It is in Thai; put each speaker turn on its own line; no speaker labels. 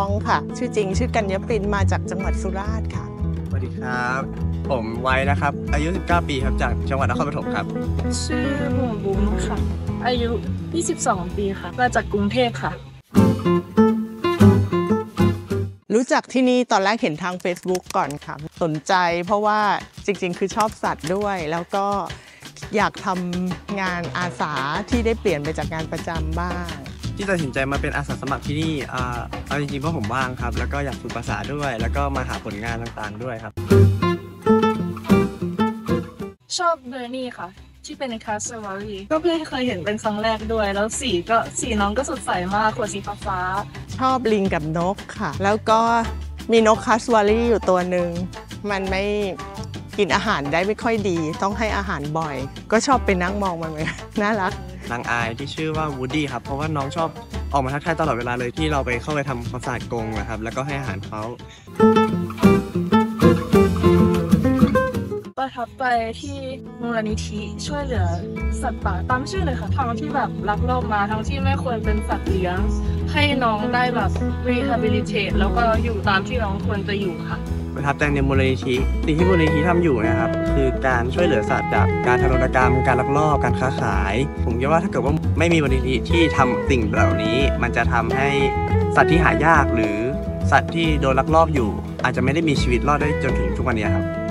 องค่ะชื่อจริงชื่อกัญญปินมาจากจังหวัดสุราษฎร์ค่ะ
สวัสดีครับผมไว้นะครับอายุ19 ปีครับจากจังหวัดนครปฐมครับ
ชื่อบุ๋มบุ๋มค่ะอายุ22 ปีค่ะมาจากกรุงเทพค่ะ
รู้จักที่นี่ตอนแรกเห็นทาง Facebook ก่อนค่ะสนใจเพราะว่าจริงๆคือชอบสัตว์ด้วยแล้วก็อยากทำงานอาสาที่ได้เปลี่ยนไปจากงานประจำบ้าง
ที่ตัดสินใจมาเป็นอาสาสมัครที่นี่เอาจริงๆเพราะผมว่างครับแล้วก็อยากฝึกภาษาด้วยแล้วก็มาหาผลงานต่างๆด้วยครับ
ชอบเบอร์นี่ค่ะที่เป็นคาสวารีก็เพิ่งเคยเห็นเป็นครั้งแรกด้วยแล้วสีน้องก็สดใสมากขวดสีฟ้า
ชอบลิงกับนกค่ะแล้วก็มีนกคาสวารีอยู่ตัวหนึ่งมันไม่กินอาหารได้ไม่ค่อยดีต้องให้อาหารบ่อยก็ชอบไปนั่งมองมันเลยน่ารัก
นางอายที่ชื่อว่าวูดดี้ครับเพราะว่าน้องชอบออกมาทักทายตลอดเวลาเลยที่เราไปเข้าไปทำความสะอาดกรงนะครับแล้วก็ให้อาหารเขา
ประทับใจที่มูลนิธิช่วยเหลือสัตว์ป่าตามชื่อเลยค่ะทั้งที่แบบลักลอบมาทั้งที่ไม่ควรเป็นสัตว์เลี้ยงให้น้องได้แบบ rehabilitate แล้วก็อยู่ตามที่น้องควรจะอยู่ค่ะ
ประทับใจในมูลนิธิสิ่งที่มูลนิธิทำอยู่นะครับคือการช่วยเหลือสัตว์จากการทารุณกรรมการลักลอบการค้าขายผมคิดว่าถ้าเกิดว่าไม่มีมูลนิธิที่ทำสิ่งเหล่านี้มันจะทำให้สัตว์ที่หายากหรือสัตว์ที่โดนลักลอบอยู่อาจจะไม่ได้มีชีวิตรอดได้จนถึงทุกวันนี้ครับ